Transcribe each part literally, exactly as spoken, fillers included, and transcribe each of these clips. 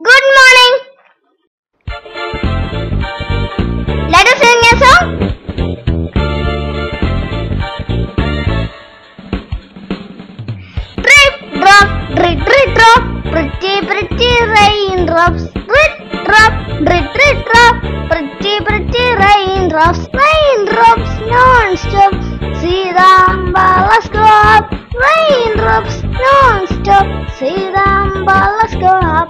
Good morning. Let us sing a song. Drip, drop, drip, drip, drop. Pretty, pretty raindrops. Drip, drop, drip, drip, drop. Pretty, pretty raindrops. Raindrops non-stop. See the umbrellas go up. Raindrops non-stop. See the umbrellas go up.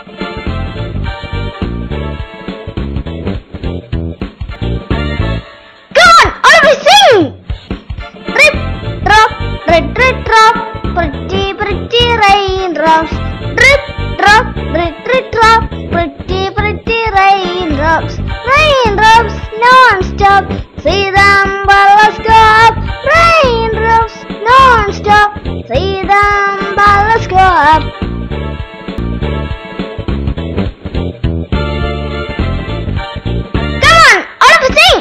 Drip, drip, drop, pretty, pretty raindrops. Drip, drop, drip, drip, drop, pretty, pretty raindrops. Raindrops non-stop, see the umbrellas go up. Raindrops non-stop, see the umbrellas go up. Come on, all of you sing!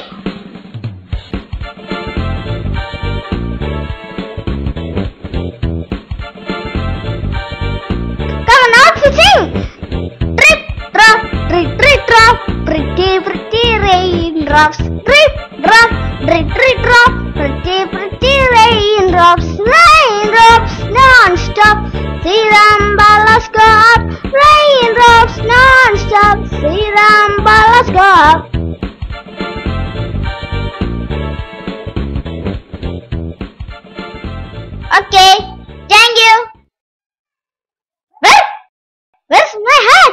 Sing! Drip, drop, drip, drip, drop, pretty, pretty raindrops. Drip, drop, drip, drip, drop, pretty, pretty raindrops. Raindrops non-stop, see the umbrellas go up. Raindrops non-stop, see the umbrellas go up. Okay, thank you. Where's my hat?